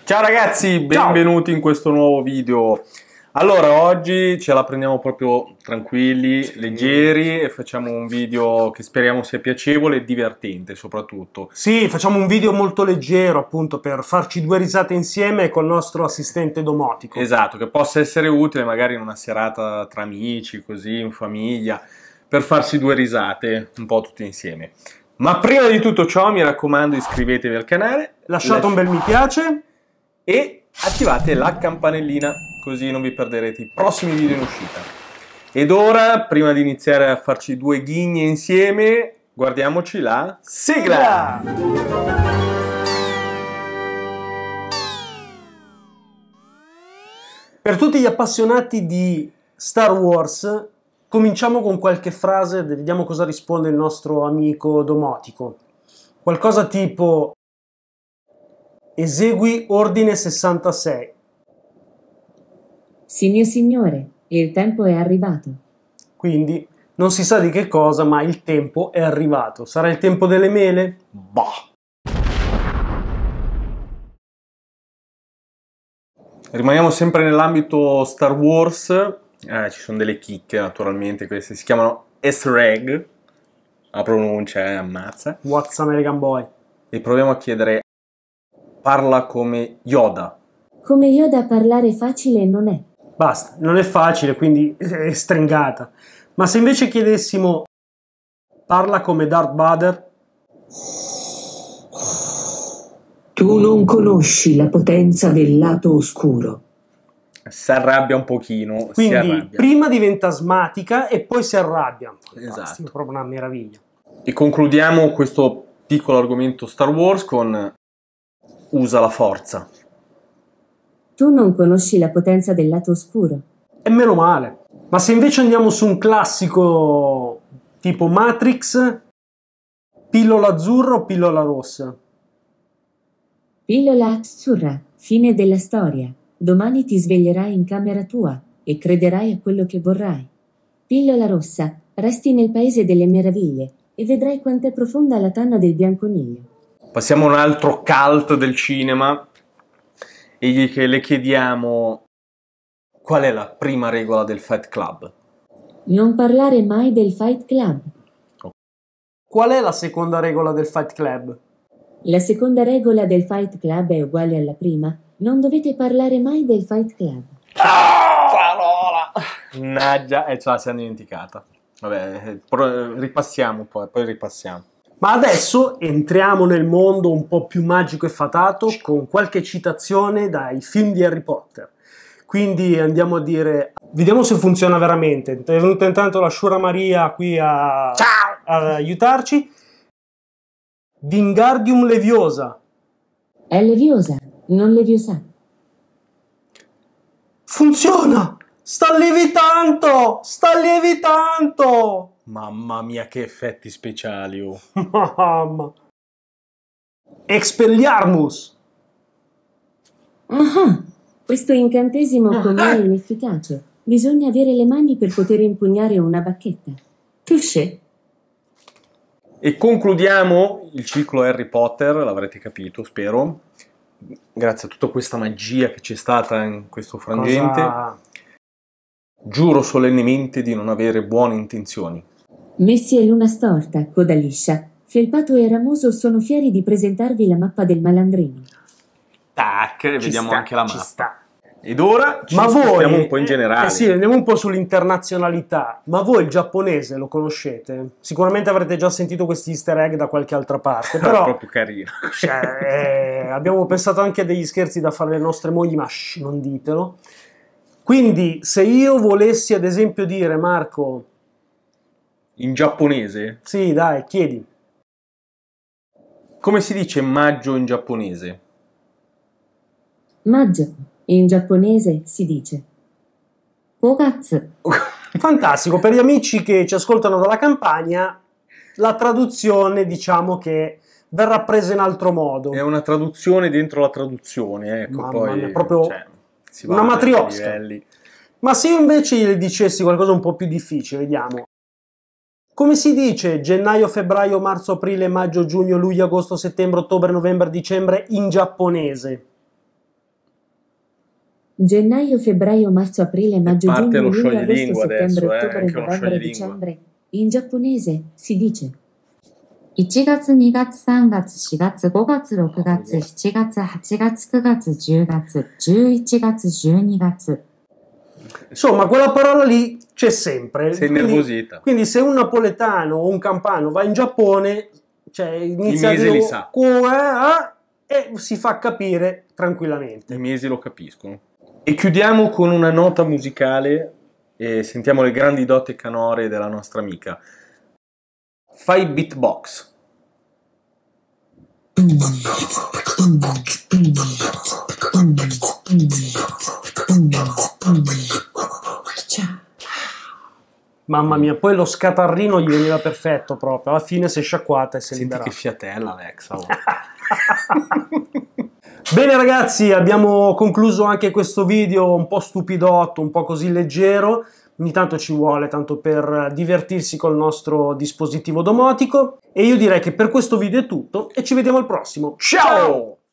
Ciao ragazzi, benvenuti in questo nuovo video. Allora, oggi ce la prendiamo proprio tranquilli, leggeri e facciamo un video che speriamo sia piacevole e divertente soprattutto. Sì, facciamo un video molto leggero appunto per farci due risate insieme col nostro assistente domotico. Esatto, che possa essere utile magari in una serata tra amici, così, in famiglia, per farsi due risate un po' tutti insieme. Ma prima di tutto ciò, mi raccomando, iscrivetevi al canale, Lasciate un bel mi piace e attivate la campanellina, così non vi perderete i prossimi video in uscita. Ed ora, prima di iniziare a farci due ghigne insieme, guardiamoci la sigla! Per tutti gli appassionati di Star Wars, cominciamo con qualche frase e vediamo cosa risponde il nostro amico domotico. Qualcosa tipo: esegui ordine 66. Sì, mio signore, il tempo è arrivato. Quindi non si sa di che cosa, ma il tempo è arrivato. Sarà il tempo delle mele? Bah! Rimaniamo sempre nell'ambito Star Wars, ci sono delle chicche naturalmente, queste si chiamano Easter egg, la pronuncia ammazza. What's American Boy? E proviamo a chiedere: parla come Yoda. Come Yoda parlare facile non è. Basta, non è facile, quindi è stringata. Ma se invece chiedessimo: parla come Darth Vader? Tu non conosci la potenza del lato oscuro. Si arrabbia un pochino, si Quindi arrabbia. prima diventa asmatica e poi si arrabbia. Fantastico, Esatto. proprio una meraviglia. E concludiamo questo piccolo argomento Star Wars con: usa la forza. Tu non conosci la potenza del lato oscuro. E meno male. Ma se invece andiamo su un classico tipo Matrix, pillola azzurra o pillola rossa? Pillola azzurra, fine della storia. Domani ti sveglierai in camera tua e crederai a quello che vorrai. Pillola rossa, resti nel paese delle meraviglie e vedrai quant'è profonda la tana del bianconiglio. Passiamo a un altro cult del cinema e le chiediamo: qual è la prima regola del Fight Club? Non parlare mai del Fight Club. Qual è la seconda regola del Fight Club? La seconda regola del Fight Club è uguale alla prima. Non dovete parlare mai del Fight Club. Parola! Mannaggia, ce la siamo dimenticata. Vabbè, ripassiamo poi ripassiamo. Ma adesso entriamo nel mondo un po' più magico e fatato con qualche citazione dai film di Harry Potter. Quindi andiamo a dire, vediamo se funziona veramente. È venuta intanto la Shura Maria qui a aiutarci. Wingardium Leviosa. È leviosa, non leviosa. Funziona! Sta lievitando! Sta lievitando! Mamma mia, che effetti speciali! Oh. Mamma! Expelliarmus! Ah, questo incantesimo con me è inefficace. Bisogna avere le mani per poter impugnare una bacchetta. Touché. E concludiamo il ciclo Harry Potter, l'avrete capito, spero, grazie a tutta questa magia che c'è stata in questo frangente. Giuro solennemente di non avere buone intenzioni. Messi e Luna Storta, coda liscia, Felpato e Ramoso sono fieri di presentarvi la mappa del malandrino. Tac, e vediamo sta, anche la ci mappa. sta. Ed ora ci Ma spostiamo voi, un po' in generale. sì, andiamo un po' sull'internazionalità. Ma voi il giapponese lo conoscete? Sicuramente avrete già sentito questi easter egg da qualche altra parte, però È proprio carino. cioè, abbiamo pensato anche a degli scherzi da fare alle nostre mogli, ma non ditelo. Quindi, se io volessi ad esempio dire, Marco... In giapponese? Sì, dai, chiedi. Come si dice maggio in giapponese? Maggio, in giapponese si dice Kogatsu. Fantastico, per gli amici che ci ascoltano dalla campagna, la traduzione diciamo che verrà presa in altro modo. È una traduzione dentro la traduzione, ecco. Mamma poi mia, proprio si va una a matriosca. livelli. Ma se io invece gli dicessi qualcosa un po' più difficile, vediamo. Come si dice gennaio, febbraio, marzo, aprile, maggio, giugno, luglio, agosto, settembre, ottobre, novembre, dicembre in giapponese? Gennaio, febbraio, marzo, aprile, maggio, parte giugno, lo luglio, agosto, scioglilingua settembre, adesso, ottobre, anche uno novembre, scioglilingua. dicembre. In giapponese si dice 1月、2月、3月、4月、5月、6月、7月、8月、9月、10月、11月、12月。 Insomma, quella parola lì c'è sempre. Sei innervosita. Quindi se un napoletano o un campano va in Giappone, cioè inizia I mesi li sa. E si fa capire tranquillamente. I mesi lo capiscono. E chiudiamo con una nota musicale e sentiamo le grandi doti canore della nostra amica. Fai beatbox. Mamma mia, poi lo scatarrino gli veniva perfetto proprio. Alla fine si è sciacquata e si è Senti liberata. che fiatella, Alexa. Oh. Bene ragazzi, abbiamo concluso anche questo video un po' stupidotto, un po' così leggero. Ogni tanto ci vuole, tanto per divertirsi col nostro dispositivo domotico. E io direi che per questo video è tutto e ci vediamo al prossimo. Ciao!